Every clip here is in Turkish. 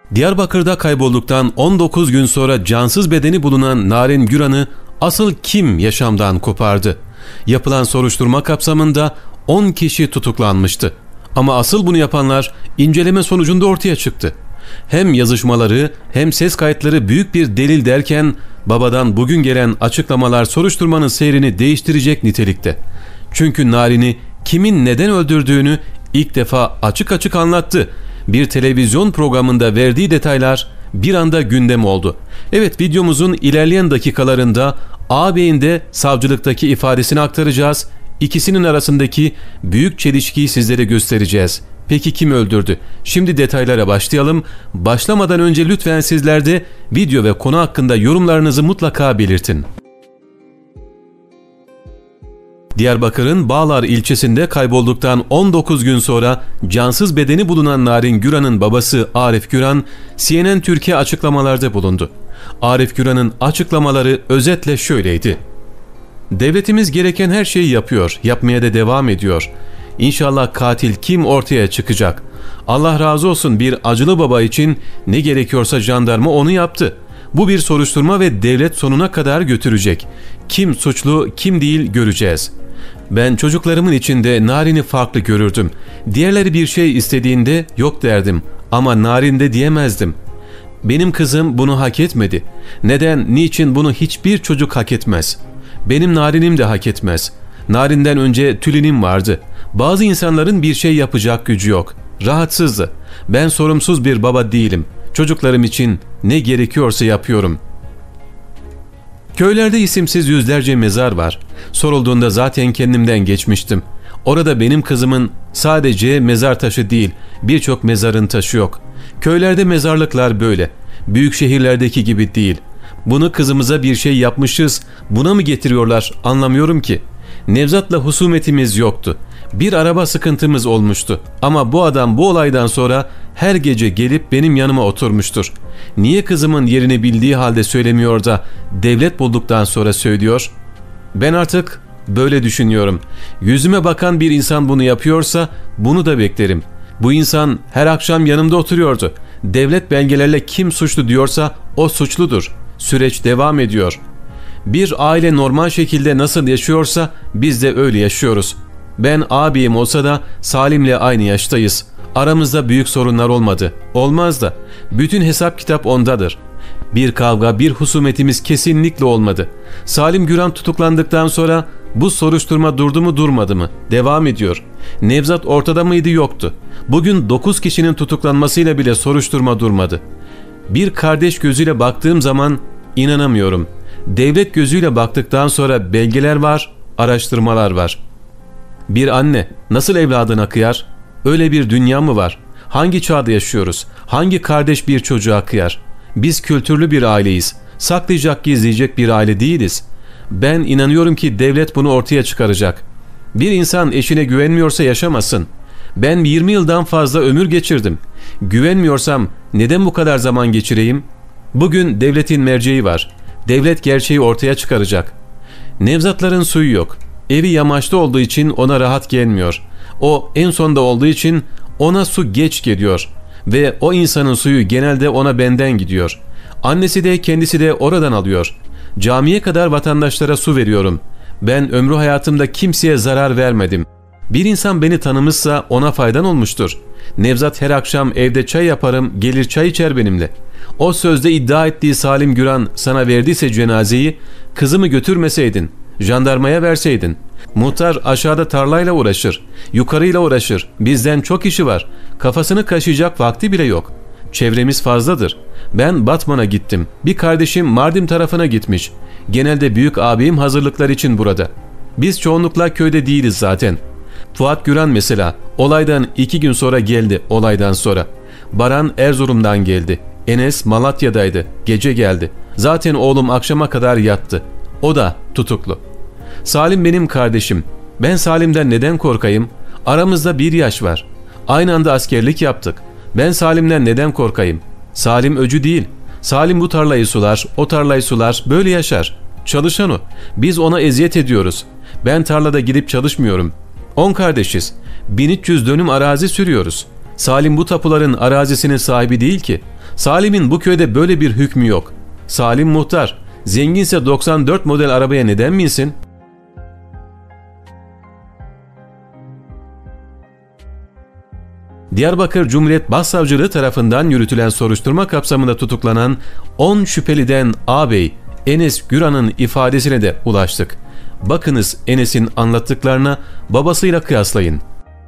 Diyarbakır'da kaybolduktan 19 gün sonra cansız bedeni bulunan Narin Güran'ı asıl kim yaşamdan kopardı? Yapılan soruşturma kapsamında 10 kişi tutuklanmıştı. Ama asıl bunu yapanlar inceleme sonucunda ortaya çıktı. Hem yazışmaları hem ses kayıtları büyük bir delil derken babadan bugün gelen açıklamalar soruşturmanın seyrini değiştirecek nitelikte. Çünkü Narin'i kimin neden öldürdüğünü ilk defa açık açık anlattı. Bir televizyon programında verdiği detaylar bir anda gündem oldu. Evet, videomuzun ilerleyen dakikalarında ağabeyin de savcılıktaki ifadesini aktaracağız. İkisinin arasındaki büyük çelişkiyi sizlere göstereceğiz. Peki kim öldürdü? Şimdi detaylara başlayalım. Başlamadan önce lütfen sizler de video ve konu hakkında yorumlarınızı mutlaka belirtin. Diyarbakır'ın Bağlar ilçesinde kaybolduktan 19 gün sonra cansız bedeni bulunan Narin Güran'ın babası Arif Güran, CNN Türkiye açıklamalarda bulundu. Arif Güran'ın açıklamaları özetle şöyleydi. Devletimiz gereken her şeyi yapıyor, yapmaya da devam ediyor. İnşallah katil kim ortaya çıkacak. Allah razı olsun, bir acılı baba için ne gerekiyorsa jandarma onu yaptı. Bu bir soruşturma ve devlet sonuna kadar götürecek. Kim suçlu, kim değil göreceğiz. Ben çocuklarımın içinde Narin'i farklı görürdüm. Diğerleri bir şey istediğinde yok derdim ama Narin'de diyemezdim. Benim kızım bunu hak etmedi. Neden, niçin bunu hiçbir çocuk hak etmez. Benim Narin'im de hak etmez. Narin'den önce Tülin'im vardı. Bazı insanların bir şey yapacak gücü yok. Rahatsızdı. Ben sorumsuz bir baba değilim. Çocuklarım için ne gerekiyorsa yapıyorum. Köylerde isimsiz yüzlerce mezar var. Sorulduğunda zaten kendimden geçmiştim. Orada benim kızımın sadece mezar taşı değil, birçok mezarın taşı yok. Köylerde mezarlıklar böyle. Büyük şehirlerdeki gibi değil. Bunu kızımıza bir şey yapmışız, buna mı getiriyorlar anlamıyorum ki. Nevzat'la husumetimiz yoktu. Bir araba sıkıntımız olmuştu. Ama bu adam bu olaydan sonra her gece gelip benim yanıma oturmuştur. Niye kızımın yerini bildiği halde söylemiyor da devlet bulduktan sonra söylüyor? Ben artık böyle düşünüyorum. Yüzüme bakan bir insan bunu yapıyorsa bunu da beklerim. Bu insan her akşam yanımda oturuyordu. Devlet belgelerle kim suçlu diyorsa o suçludur. Süreç devam ediyor. Bir aile normal şekilde nasıl yaşıyorsa biz de öyle yaşıyoruz. Ben abim olsa da Salim'le aynı yaştayız. Aramızda büyük sorunlar olmadı. Olmaz da. Bütün hesap kitap ondadır. Bir kavga, bir husumetimiz kesinlikle olmadı. Salim Güran tutuklandıktan sonra bu soruşturma durdu mu durmadı mı? Devam ediyor. Nevzat ortada mıydı? Yoktu. Bugün 9 kişinin tutuklanmasıyla bile soruşturma durmadı. Bir kardeş gözüyle baktığım zaman inanamıyorum. Devlet gözüyle baktıktan sonra belgeler var, araştırmalar var. Bir anne nasıl evladına kıyar? Öyle bir dünya mı var? Hangi çağda yaşıyoruz? Hangi kardeş bir çocuğa kıyar? Biz kültürlü bir aileyiz. Saklayacak, gizleyecek bir aile değiliz. Ben inanıyorum ki devlet bunu ortaya çıkaracak. Bir insan eşine güvenmiyorsa yaşamasın. Ben 20 yıldan fazla ömür geçirdim. Güvenmiyorsam neden bu kadar zaman geçireyim? Bugün devletin merceği var. Devlet gerçeği ortaya çıkaracak. Nevzatların suyu yok. Evi yamaçta olduğu için ona rahat gelmiyor. O en sonda olduğu için ona su geç geliyor. Ve o insanın suyu genelde ona benden gidiyor. Annesi de kendisi de oradan alıyor. Camiye kadar vatandaşlara su veriyorum. Ben ömrü hayatımda kimseye zarar vermedim. Bir insan beni tanımışsa ona faydan olmuştur. Nevzat her akşam evde çay yaparım, gelir çay içer benimle. O sözde iddia ettiği Salim Güran sana verdiyse cenazeyi, kızımı götürmeseydin, jandarmaya verseydin. Muhtar aşağıda tarlayla uğraşır, yukarıyla uğraşır, bizden çok işi var, kafasını kaşıyacak vakti bile yok. Çevremiz fazladır. Ben Batman'a gittim, bir kardeşim Mardin tarafına gitmiş. Genelde büyük abim hazırlıklar için burada. Biz çoğunlukla köyde değiliz zaten. Fuat Güran mesela olaydan 2 gün sonra geldi olaydan sonra. Baran Erzurum'dan geldi. Enes Malatya'daydı. Gece geldi. Zaten oğlum akşama kadar yattı. O da tutuklu. Salim benim kardeşim. Ben Salim'den neden korkayım? Aramızda 1 yaş var. Aynı anda askerlik yaptık. Ben Salim'den neden korkayım? Salim öcü değil. Salim bu tarlayı sular, o tarlayı sular, böyle yaşar. Çalışan o. Biz ona eziyet ediyoruz. Ben tarlada gidip çalışmıyorum. 10 kardeşiz. 1300 dönüm arazi sürüyoruz. Salim bu tapuların arazisinin sahibi değil ki. Salim'in bu köyde böyle bir hükmü yok. Salim muhtar. Zenginse 94 model arabaya neden binsin? Diyarbakır Cumhuriyet Başsavcılığı tarafından yürütülen soruşturma kapsamında tutuklanan 10 şüpheliden ağabey Enes Güran'ın ifadesine de ulaştık. Bakınız Enes'in anlattıklarına, babasıyla kıyaslayın.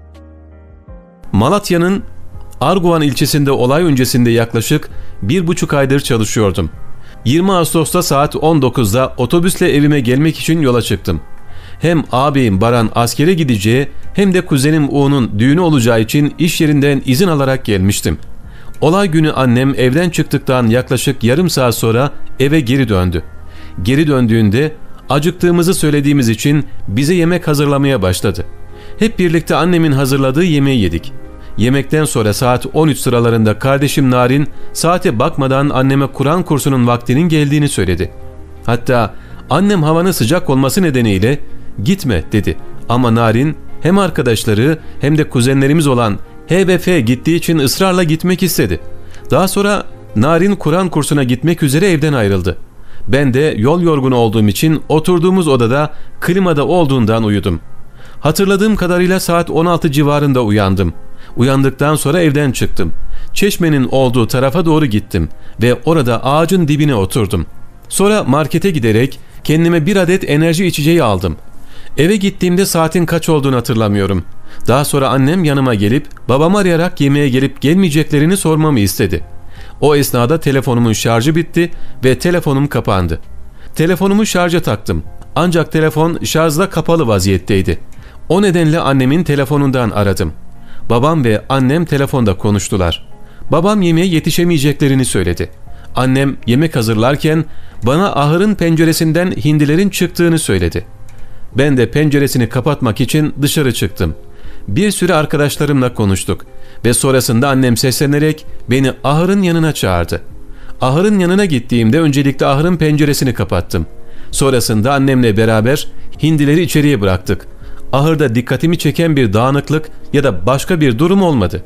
Malatya'nın Arguvan ilçesinde olay öncesinde yaklaşık 1,5 aydır çalışıyordum. 20 Ağustos'ta saat 19'da otobüsle evime gelmek için yola çıktım. Hem ağabeyim Baran askere gideceği hem de kuzenim Uğur'un düğünü olacağı için iş yerinden izin alarak gelmiştim. Olay günü annem evden çıktıktan yaklaşık yarım saat sonra eve geri döndü. Geri döndüğünde acıktığımızı söylediğimiz için bize yemek hazırlamaya başladı. Hep birlikte annemin hazırladığı yemeği yedik. Yemekten sonra saat 13 sıralarında kardeşim Narin saate bakmadan anneme Kur'an kursunun vaktinin geldiğini söyledi. Hatta annem havanın sıcak olması nedeniyle gitme dedi. Ama Narin hem arkadaşları hem de kuzenlerimiz olan H ve F gittiği için ısrarla gitmek istedi. Daha sonra Narin Kur'an kursuna gitmek üzere evden ayrıldı. Ben de yol yorgunu olduğum için oturduğumuz odada klimada olduğundan uyudum. Hatırladığım kadarıyla saat 16 civarında uyandım. Uyandıktan sonra evden çıktım. Çeşmenin olduğu tarafa doğru gittim ve orada ağacın dibine oturdum. Sonra markete giderek kendime bir adet enerji içeceği aldım. Eve gittiğimde saatin kaç olduğunu hatırlamıyorum. Daha sonra annem yanıma gelip babamı arayarak yemeğe gelip gelmeyeceklerini sormamı istedi. O esnada telefonumun şarjı bitti ve telefonum kapandı. Telefonumu şarja taktım. Ancak telefon şarjla kapalı vaziyetteydi. O nedenle annemin telefonundan aradım. Babam ve annem telefonda konuştular. Babam yemeğe yetişemeyeceklerini söyledi. Annem yemek hazırlarken bana ahırın penceresinden hindilerin çıktığını söyledi. Ben de penceresini kapatmak için dışarı çıktım. Bir süre arkadaşlarımla konuştuk ve sonrasında annem seslenerek beni ahırın yanına çağırdı. Ahırın yanına gittiğimde öncelikle ahırın penceresini kapattım. Sonrasında annemle beraber hindileri içeriye bıraktık. Ahırda dikkatimi çeken bir dağınıklık ya da başka bir durum olmadı.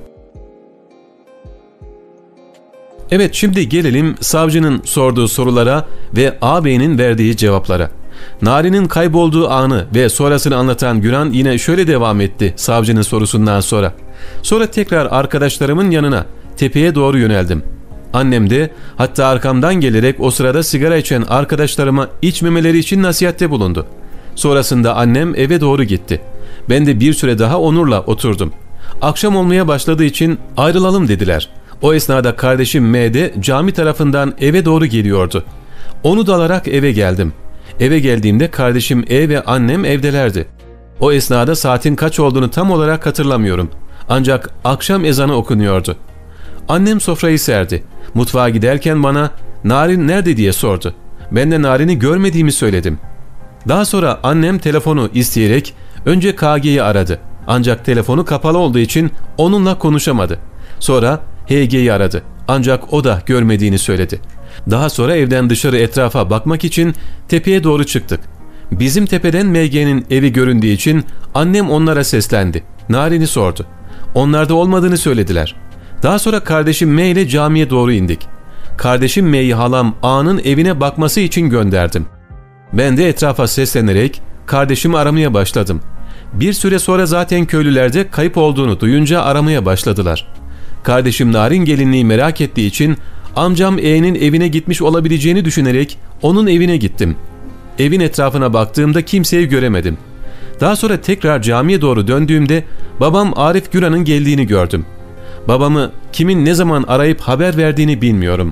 Evet, şimdi gelelim savcının sorduğu sorulara ve ağabeyinin verdiği cevaplara. Narin'in kaybolduğu anı ve sonrasını anlatan Güran yine şöyle devam etti savcının sorusundan sonra. Sonra tekrar arkadaşlarımın yanına, tepeye doğru yöneldim. Annem de hatta arkamdan gelerek o sırada sigara içen arkadaşlarıma içmemeleri için nasihatte bulundu. Sonrasında annem eve doğru gitti. Ben de bir süre daha Onur'la oturdum. Akşam olmaya başladığı için ayrılalım dediler. O esnada kardeşim M de cami tarafından eve doğru geliyordu. Onu da alarak eve geldim. Eve geldiğimde kardeşim E ve annem evdelerdi. O esnada saatin kaç olduğunu tam olarak hatırlamıyorum. Ancak akşam ezanı okunuyordu. Annem sofrayı serdi. Mutfağa giderken bana Narin nerede diye sordu. Ben de Narin'i görmediğimi söyledim. Daha sonra annem telefonu isteyerek önce KG'yi aradı. Ancak telefonu kapalı olduğu için onunla konuşamadı. Sonra HG'yi aradı. Ancak o da görmediğini söyledi. Daha sonra evden dışarı etrafa bakmak için tepeye doğru çıktık. Bizim tepeden MG'nin evi göründüğü için annem onlara seslendi. Narin'i sordu. Onlarda olmadığını söylediler. Daha sonra kardeşim M ile camiye doğru indik. Kardeşim M'yi halam A'nın evine bakması için gönderdim. Ben de etrafa seslenerek kardeşimi aramaya başladım. Bir süre sonra zaten köylüler de kayıp olduğunu duyunca aramaya başladılar. Kardeşim Narin gelinliği merak ettiği için amcam E'nin evine gitmiş olabileceğini düşünerek onun evine gittim. Evin etrafına baktığımda kimseyi göremedim. Daha sonra tekrar camiye doğru döndüğümde babam Arif Güran'ın geldiğini gördüm. Babamı kimin ne zaman arayıp haber verdiğini bilmiyorum.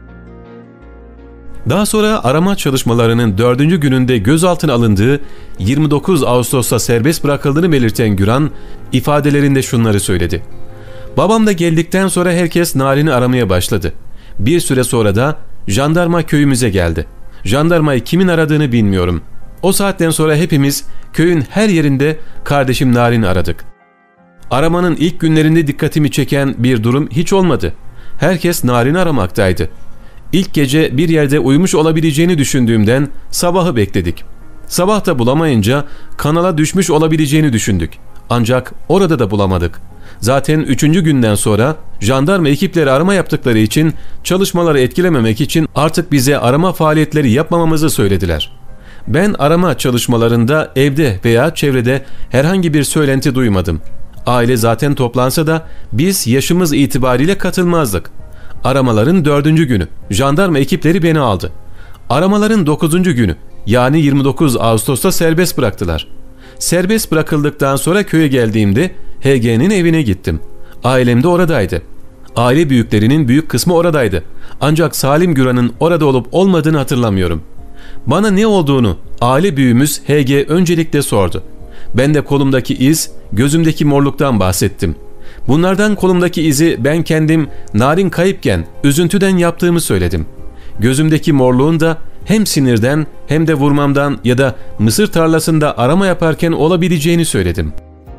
Daha sonra arama çalışmalarının 4. gününde gözaltına alındığı 29 Ağustos'ta serbest bırakıldığını belirten Güran ifadelerinde şunları söyledi. Babam da geldikten sonra herkes Narin'i aramaya başladı. Bir süre sonra da jandarma köyümüze geldi. Jandarmayı kimin aradığını bilmiyorum. O saatten sonra hepimiz köyün her yerinde kardeşim Narin'i aradık. Aramanın ilk günlerinde dikkatimi çeken bir durum hiç olmadı. Herkes Narin'i aramaktaydı. İlk gece bir yerde uyumuş olabileceğini düşündüğümden sabahı bekledik. Sabah da bulamayınca kanala düşmüş olabileceğini düşündük. Ancak orada da bulamadık. Zaten 3. günden sonra jandarma ekipleri arama yaptıkları için çalışmaları etkilememek için artık bize arama faaliyetleri yapmamamızı söylediler. Ben arama çalışmalarında evde veya çevrede herhangi bir söylenti duymadım. Aile zaten toplansa da biz yaşımız itibariyle katılmazdık. Aramaların 4. günü jandarma ekipleri beni aldı. Aramaların 9. günü yani 29 Ağustos'ta serbest bıraktılar. Serbest bırakıldıktan sonra köye geldiğimde HG'nin evine gittim. Ailem de oradaydı. Aile büyüklerinin büyük kısmı oradaydı. Ancak Salim Güran'ın orada olup olmadığını hatırlamıyorum. Bana ne olduğunu aile büyüğümüz HG öncelikle sordu. Ben de kolumdaki iz, gözümdeki morluktan bahsettim. Bunlardan kolumdaki izi ben kendim Narin kayıpken üzüntüden yaptığımı söyledim. Gözümdeki morluğun da hem sinirden hem de vurmamdan ya da mısır tarlasında arama yaparken olabileceğini söyledim.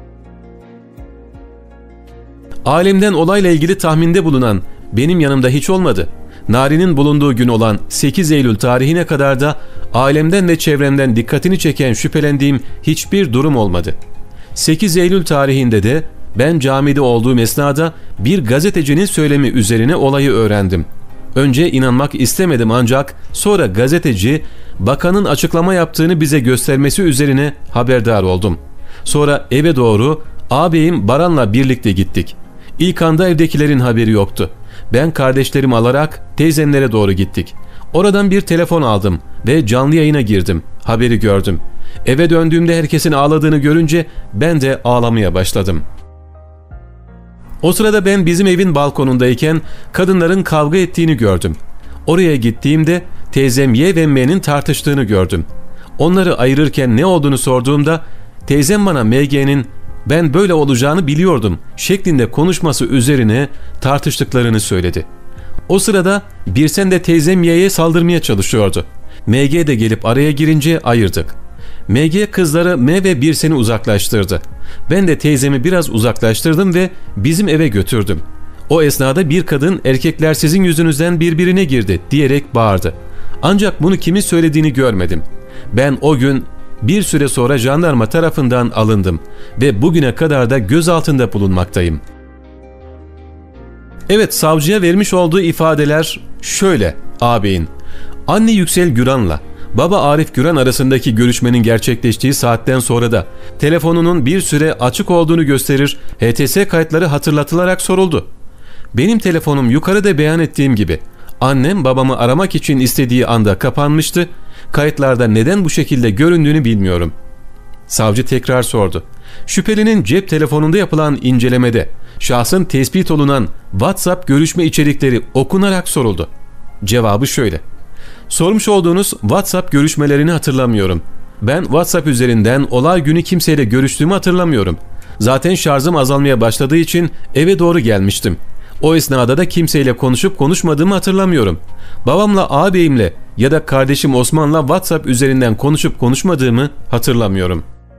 Ailemden olayla ilgili tahminde bulunan benim yanımda hiç olmadı. Narin'in bulunduğu gün olan 8 Eylül tarihine kadar da ailemden ve çevremden dikkatini çeken şüphelendiğim hiçbir durum olmadı. 8 Eylül tarihinde de ben camide olduğum esnada bir gazetecinin söylemi üzerine olayı öğrendim. Önce inanmak istemedim ancak sonra gazeteci bakanın açıklama yaptığını bize göstermesi üzerine haberdar oldum. Sonra eve doğru ağabeyim Baran'la birlikte gittik. İlk anda evdekilerin haberi yoktu. Ben kardeşlerimi alarak teyzemlere doğru gittik. Oradan bir telefon aldım ve canlı yayına girdim. Haberi gördüm. Eve döndüğümde herkesin ağladığını görünce ben de ağlamaya başladım. O sırada ben bizim evin balkonundayken kadınların kavga ettiğini gördüm. Oraya gittiğimde teyzem Y ve M'nin tartıştığını gördüm. Onları ayırırken ne olduğunu sorduğumda teyzem bana MG'nin "ben böyle olacağını biliyordum" şeklinde konuşması üzerine tartıştıklarını söyledi. O sırada Birsen de teyzem Y'ye saldırmaya çalışıyordu. MG de gelip araya girince ayırdık. MG kızları M ve Birsen'i uzaklaştırdı. Ben de teyzemi biraz uzaklaştırdım ve bizim eve götürdüm. O esnada bir kadın "erkekler sizin yüzünüzden birbirine girdi" diyerek bağırdı. Ancak bunu kimin söylediğini görmedim. Ben o gün bir süre sonra jandarma tarafından alındım ve bugüne kadar da gözaltında bulunmaktayım. Evet, savcıya vermiş olduğu ifadeler şöyle ağabeyin. Anne Yüksel Güran'la baba Arif Güran arasındaki görüşmenin gerçekleştiği saatten sonra da telefonunun bir süre açık olduğunu gösterir HTS kayıtları hatırlatılarak soruldu. Benim telefonum yukarıda beyan ettiğim gibi annem babamı aramak için istediği anda kapanmıştı. Kayıtlarda neden bu şekilde göründüğünü bilmiyorum. Savcı tekrar sordu. Şüphelinin cep telefonunda yapılan incelemede şahsın tespit olunan WhatsApp görüşme içerikleri okunarak soruldu. Cevabı şöyle. Sormuş olduğunuz WhatsApp görüşmelerini hatırlamıyorum. Ben WhatsApp üzerinden olay günü kimseyle görüştüğümü hatırlamıyorum. Zaten şarjım azalmaya başladığı için eve doğru gelmiştim. O esnada da kimseyle konuşup konuşmadığımı hatırlamıyorum. Babamla ağabeyimle ya da kardeşim Osman'la WhatsApp üzerinden konuşup konuşmadığımı hatırlamıyorum.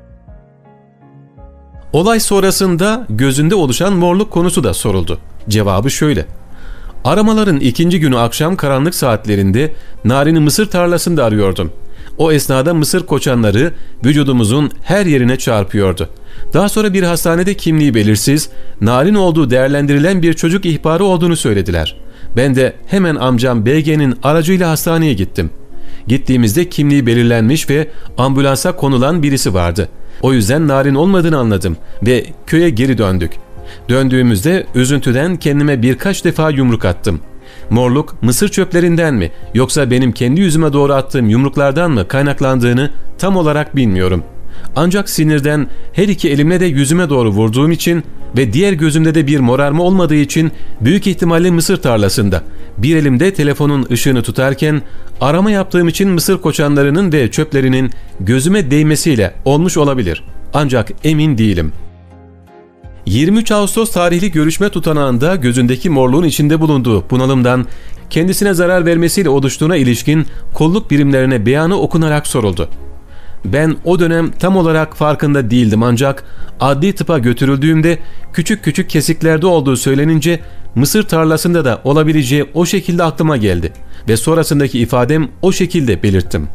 Olay sonrasında gözünde oluşan morluk konusu da soruldu. Cevabı şöyle. Aramaların 2. günü akşam karanlık saatlerinde Narin'i mısır tarlasında arıyordum. O esnada mısır koçanları vücudumuzun her yerine çarpıyordu. Daha sonra bir hastanede kimliği belirsiz, Narin olduğu değerlendirilen bir çocuk ihbarı olduğunu söylediler. Ben de hemen amcam BG'nin aracıyla hastaneye gittim. Gittiğimizde kimliği belirlenmiş ve ambulansa konulan birisi vardı. O yüzden Narin olmadığını anladım ve köye geri döndük. Döndüğümüzde üzüntüden kendime birkaç defa yumruk attım. Morluk mısır çöplerinden mi yoksa benim kendi yüzüme doğru attığım yumruklardan mı kaynaklandığını tam olarak bilmiyorum. Ancak sinirden her iki elimle de yüzüme doğru vurduğum için ve diğer gözümde de bir morarma olmadığı için büyük ihtimalle mısır tarlasında bir elimde telefonun ışığını tutarken arama yaptığım için mısır koçanlarının ve çöplerinin gözüme değmesiyle olmuş olabilir. Ancak emin değilim. 23 Ağustos tarihli görüşme tutanağında gözündeki morluğun içinde bulunduğu bunalımdan kendisine zarar vermesiyle oluştuğuna ilişkin kolluk birimlerine beyanı okunarak soruldu. Ben o dönem tam olarak farkında değildim ancak adli tıpa götürüldüğümde küçük küçük kesiklerde olduğu söylenince mısır tarlasında da olabileceği o şekilde aklıma geldi ve sonrasındaki ifadem o şekilde belirttim.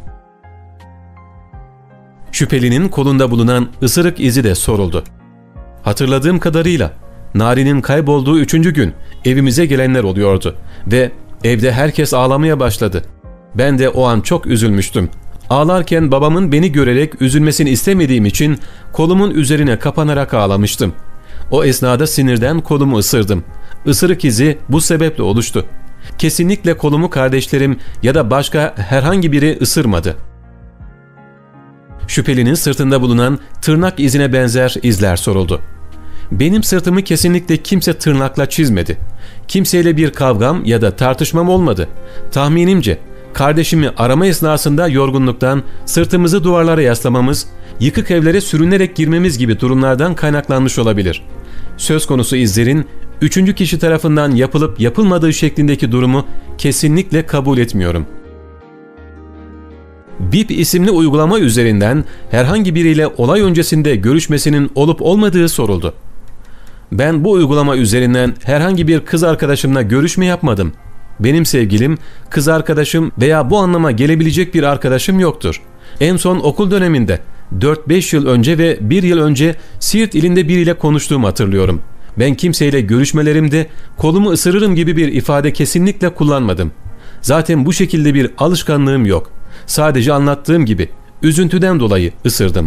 Şüphelinin kolunda bulunan ısırık izi de soruldu. Hatırladığım kadarıyla Nari'nin kaybolduğu 3. gün evimize gelenler oluyordu ve evde herkes ağlamaya başladı. Ben de o an çok üzülmüştüm. Ağlarken babamın beni görerek üzülmesini istemediğim için kolumun üzerine kapanarak ağlamıştım. O esnada sinirden kolumu ısırdım. Isırık izi bu sebeple oluştu. Kesinlikle kolumu kardeşlerim ya da başka herhangi biri ısırmadı. Şüphelinin sırtında bulunan tırnak izine benzer izler soruldu. Benim sırtımı kesinlikle kimse tırnakla çizmedi. Kimseyle bir kavgam ya da tartışmam olmadı. Tahminimce kardeşimi arama esnasında yorgunluktan sırtımızı duvarlara yaslamamız, yıkık evlere sürünerek girmemiz gibi durumlardan kaynaklanmış olabilir. Söz konusu izlerin 3. kişi tarafından yapılıp yapılmadığı şeklindeki durumu kesinlikle kabul etmiyorum. BIP isimli uygulama üzerinden herhangi biriyle olay öncesinde görüşmesinin olup olmadığı soruldu. Ben bu uygulama üzerinden herhangi bir kız arkadaşımla görüşme yapmadım. Benim sevgilim, kız arkadaşım veya bu anlama gelebilecek bir arkadaşım yoktur. En son okul döneminde 4-5 yıl önce ve 1 yıl önce Siirt ilinde biriyle konuştuğumu hatırlıyorum. Ben kimseyle görüşmelerimde kolumu ısırırım gibi bir ifade kesinlikle kullanmadım. Zaten bu şekilde bir alışkanlığım yok. Sadece anlattığım gibi üzüntüden dolayı ısırdım.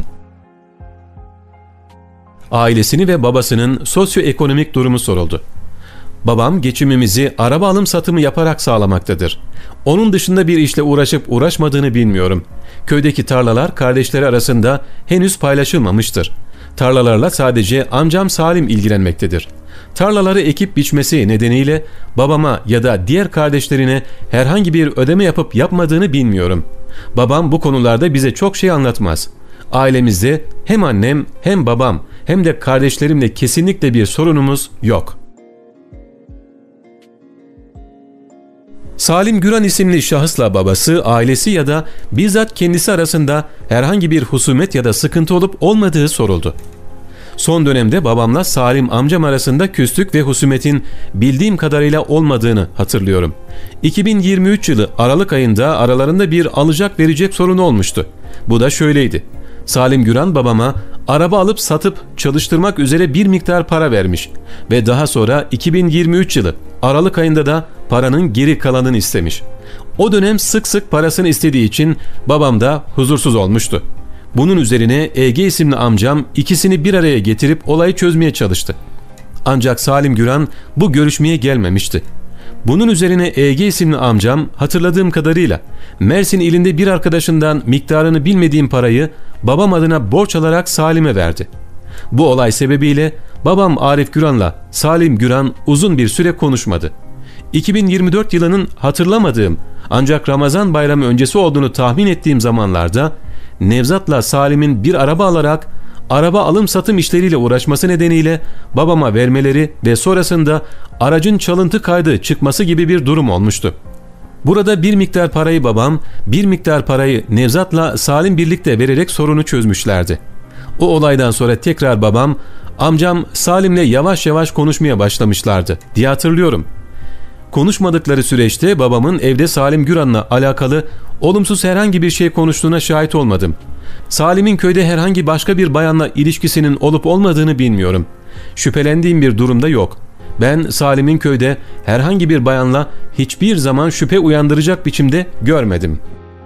Ailesini ve babasının sosyoekonomik durumu soruldu. Babam geçimimizi araba alım satımı yaparak sağlamaktadır. Onun dışında bir işle uğraşıp uğraşmadığını bilmiyorum. Köydeki tarlalar kardeşleri arasında henüz paylaşılmamıştır. Tarlalarla sadece amcam Salim ilgilenmektedir. Tarlaları ekip biçmesi nedeniyle babama ya da diğer kardeşlerine herhangi bir ödeme yapıp yapmadığını bilmiyorum. Babam bu konularda bize çok şey anlatmaz. Ailemizde hem annem hem babam hem de kardeşlerimle kesinlikle bir sorunumuz yok. Salim Güran isimli şahısla babası, ailesi ya da bizzat kendisi arasında herhangi bir husumet ya da sıkıntı olup olmadığı soruldu. Son dönemde babamla Salim amcam arasında küslük ve husumetin bildiğim kadarıyla olmadığını hatırlıyorum. 2023 yılı Aralık ayında aralarında bir alacak verecek sorunu olmuştu. Bu da şöyleydi. Salim Güran babama araba alıp satıp çalıştırmak üzere bir miktar para vermiş ve daha sonra 2023 yılı Aralık ayında da paranın geri kalanını istemiş. O dönem sık sık parasını istediği için babam da huzursuz olmuştu. Bunun üzerine EG isimli amcam ikisini bir araya getirip olayı çözmeye çalıştı. Ancak Salim Güran bu görüşmeye gelmemişti. Bunun üzerine EG isimli amcam hatırladığım kadarıyla Mersin ilinde bir arkadaşından miktarını bilmediğim parayı babam adına borç alarak Salim'e verdi. Bu olay sebebiyle babam Arif Güran'la Salim Güran uzun bir süre konuşmadı. 2024 yılının hatırlamadığım ancak Ramazan bayramı öncesi olduğunu tahmin ettiğim zamanlarda Nevzat'la Salim'in bir araba alarak araba alım satım işleriyle uğraşması nedeniyle babama vermeleri ve sonrasında aracın çalıntı kaydı çıkması gibi bir durum olmuştu. Burada bir miktar parayı babam, bir miktar parayı Nevzat'la Salim birlikte vererek sorunu çözmüşlerdi. O olaydan sonra tekrar babam, amcam Salim'le yavaş yavaş konuşmaya başlamışlardı diye hatırlıyorum. Konuşmadıkları süreçte babamın evde Salim Güran'la alakalı olumsuz herhangi bir şey konuştuğuna şahit olmadım. Salim'in köyde herhangi başka bir bayanla ilişkisinin olup olmadığını bilmiyorum. Şüphelendiğim bir durumda yok. Ben Salim'in köyde herhangi bir bayanla hiçbir zaman şüphe uyandıracak biçimde görmedim.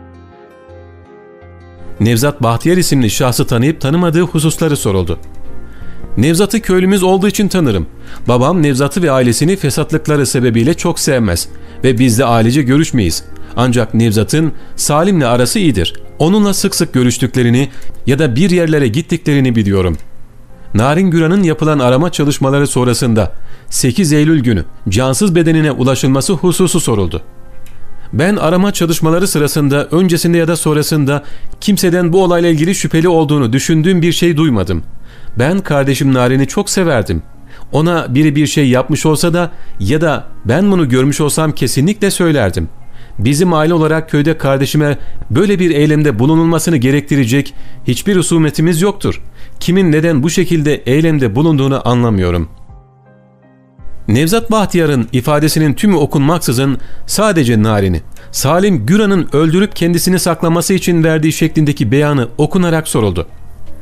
Nevzat Bahtiyar isimli şahsı tanıyıp tanımadığı hususları soruldu. Nevzat'ı köylümüz olduğu için tanırım. Babam Nevzat'ı ve ailesini fesatlıkları sebebiyle çok sevmez ve biz de ailece görüşmeyiz. Ancak Nevzat'ın Salim'le arası iyidir. Onunla sık sık görüştüklerini ya da bir yerlere gittiklerini biliyorum. Narin Güran'ın yapılan arama çalışmaları sonrasında 8 Eylül günü cansız bedenine ulaşılması hususu soruldu. Ben arama çalışmaları sırasında öncesinde ya da sonrasında kimseden bu olayla ilgili şüpheli olduğunu düşündüğüm bir şey duymadım. Ben kardeşim Narin'i çok severdim. Ona biri bir şey yapmış olsa da ya da ben bunu görmüş olsam kesinlikle söylerdim. Bizim aile olarak köyde kardeşime böyle bir eylemde bulunulmasını gerektirecek hiçbir husumetimiz yoktur. Kimin neden bu şekilde eylemde bulunduğunu anlamıyorum. Nevzat Bahtiyar'ın ifadesinin tümü okunmaksızın sadece Narin'i, Salim Güran'ın öldürüp kendisini saklaması için verdiği şeklindeki beyanı okunarak soruldu.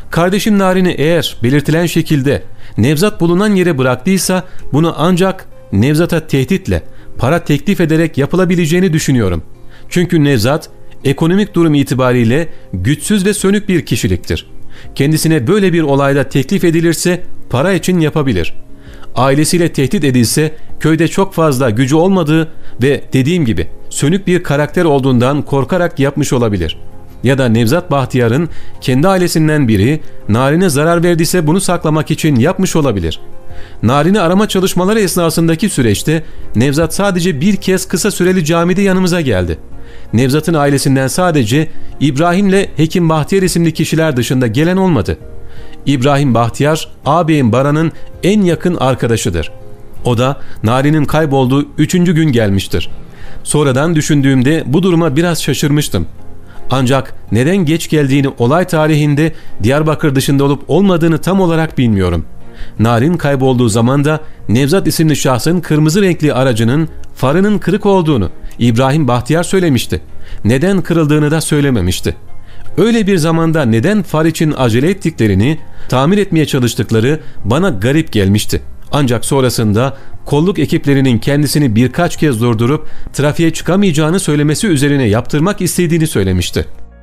Kardeşim Narin'i eğer belirtilen şekilde Nevzat bulunan yere bıraktıysa bunu ancak Nevzat'a tehditle, para teklif ederek yapılabileceğini düşünüyorum. Çünkü Nevzat ekonomik durum itibariyle güçsüz ve sönük bir kişiliktir. Kendisine böyle bir olayda teklif edilirse para için yapabilir. Ailesiyle tehdit edilse köyde çok fazla gücü olmadığı ve dediğim gibi sönük bir karakter olduğundan korkarak yapmış olabilir. Ya da Nevzat Bahtiyar'ın kendi ailesinden biri Narin'e zarar verdiyse bunu saklamak için yapmış olabilir. Narin'i arama çalışmaları esnasındaki süreçte Nevzat sadece bir kez kısa süreli camide yanımıza geldi. Nevzat'ın ailesinden sadece İbrahim'le Hekim Bahtiyar isimli kişiler dışında gelen olmadı. İbrahim Bahtiyar, ağabeyin Baran'ın en yakın arkadaşıdır. O da Narin'in kaybolduğu 3. gün gelmiştir. Sonradan düşündüğümde bu duruma biraz şaşırmıştım. Ancak neden geç geldiğini olay tarihinde Diyarbakır dışında olup olmadığını tam olarak bilmiyorum. Narin kaybolduğu zaman da Nevzat isimli şahsın kırmızı renkli aracının farının kırık olduğunu İbrahim Bahtiyar söylemişti. Neden kırıldığını da söylememişti. Öyle bir zamanda neden far için acele ettiklerini, tamir etmeye çalıştıkları bana garip gelmişti. Ancak sonrasında kolluk ekiplerinin kendisini birkaç kez durdurup trafiğe çıkamayacağını söylemesi üzerine yaptırmak istediğini söylemişti.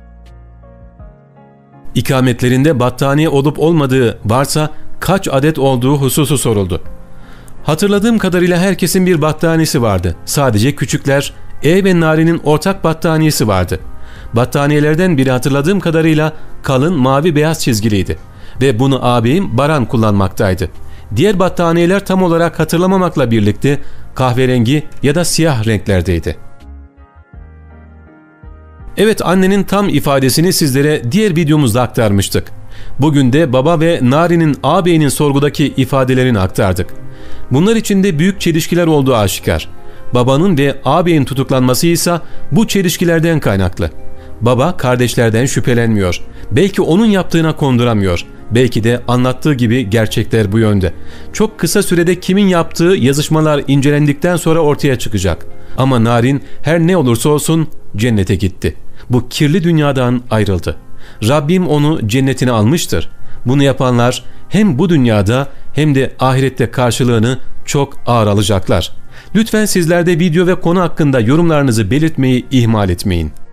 İkametlerinde battaniye olup olmadığı varsa kaç adet olduğu hususu soruldu. Hatırladığım kadarıyla herkesin bir battaniyesi vardı. Sadece küçükler, ve Narin'in ortak battaniyesi vardı. Battaniyelerden biri hatırladığım kadarıyla kalın mavi beyaz çizgiliydi ve bunu ağabeyim Baran kullanmaktaydı. Diğer battaniyeler tam olarak hatırlamamakla birlikte kahverengi ya da siyah renklerdeydi. Evet, annenin tam ifadesini sizlere diğer videomuzda aktarmıştık. Bugün de baba ve Narin'in ağabeyinin sorgudaki ifadelerini aktardık. Bunlar içinde büyük çelişkiler olduğu aşikar. Babanın ve ağabeyin tutuklanması ise bu çelişkilerden kaynaklı. Baba kardeşlerden şüphelenmiyor. Belki onun yaptığına konduramıyor. Belki de anlattığı gibi gerçekler bu yönde. Çok kısa sürede kimin yaptığı yazışmalar incelendikten sonra ortaya çıkacak. Ama Narin her ne olursa olsun cennete gitti. Bu kirli dünyadan ayrıldı. Rabbim onu cennetine almıştır. Bunu yapanlar hem bu dünyada hem de ahirette karşılığını çok ağır alacaklar. Lütfen sizler de video ve konu hakkında yorumlarınızı belirtmeyi ihmal etmeyin.